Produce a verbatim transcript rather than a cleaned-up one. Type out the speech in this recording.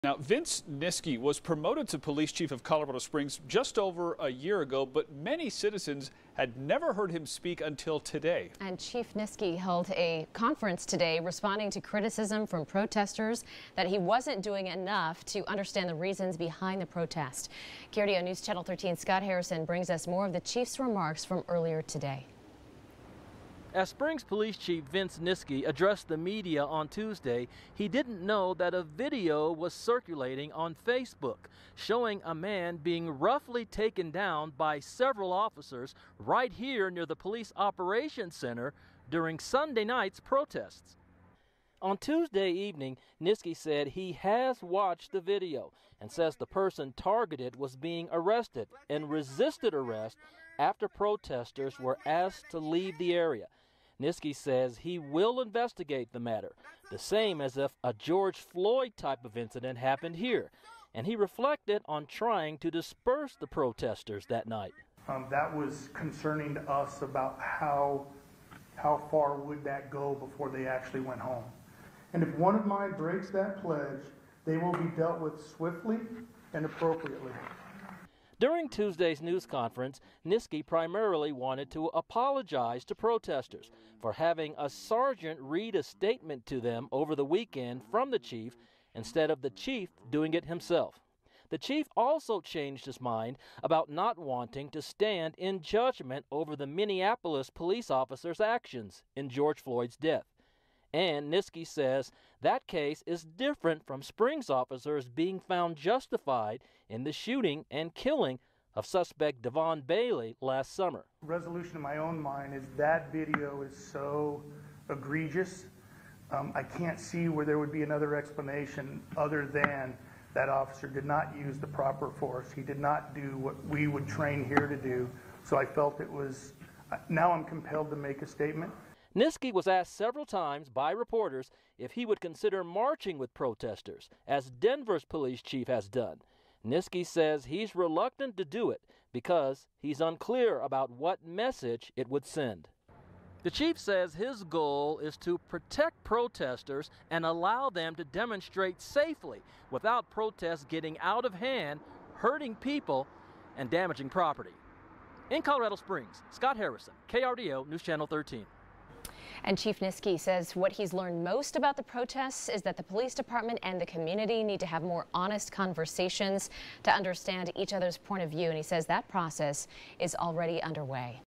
Now, Vince Niski was promoted to police chief of Colorado Springs just over a year ago, but many citizens had never heard him speak until today. And Chief Niski held a conference today responding to criticism from protesters that he wasn't doing enough to understand the reasons behind the protest. K R D O News Channel thirteen Scott Harrison brings us more of the chief's remarks from earlier today. As Springs Police Chief Vince Niski addressed the media on Tuesday, he didn't know that a video was circulating on Facebook showing a man being roughly taken down by several officers right here near the Police Operations Center during Sunday night's protests. On Tuesday evening, Niski said he has watched the video and says the person targeted was being arrested and resisted arrest after protesters were asked to leave the area. Niski says he will investigate the matter, the same as if a George Floyd type of incident happened here, and he reflected on trying to disperse the protesters that night. Um, that was concerning to us about how, how far would that go before they actually went home. And if one of mine breaks that pledge, they will be dealt with swiftly and appropriately. During Tuesday's news conference, Niski primarily wanted to apologize to protesters for having a sergeant read a statement to them over the weekend from the chief instead of the chief doing it himself. The chief also changed his mind about not wanting to stand in judgment over the Minneapolis police officer's actions in George Floyd's death. And Niski says that case is different from Springs officers being found justified in the shooting and killing of suspect Devon Bailey last summer. Resolution in my own mind is that video is so egregious. Um, I can't see where there would be another explanation other than that officer did not use the proper force. He did not do what we would train here to do. So I felt it was, now I'm compelled to make a statement. Niski was asked several times by reporters if he would consider marching with protesters, as Denver's police chief has done. Niski says he's reluctant to do it because he's unclear about what message it would send. The chief says his goal is to protect protesters and allow them to demonstrate safely without protests getting out of hand, hurting people, and damaging property. In Colorado Springs, Scott Harrison, K R D O News Channel thirteen. And Chief Niski says what he's learned most about the protests is that the police department and the community need to have more honest conversations to understand each other's point of view. And he says that process is already underway.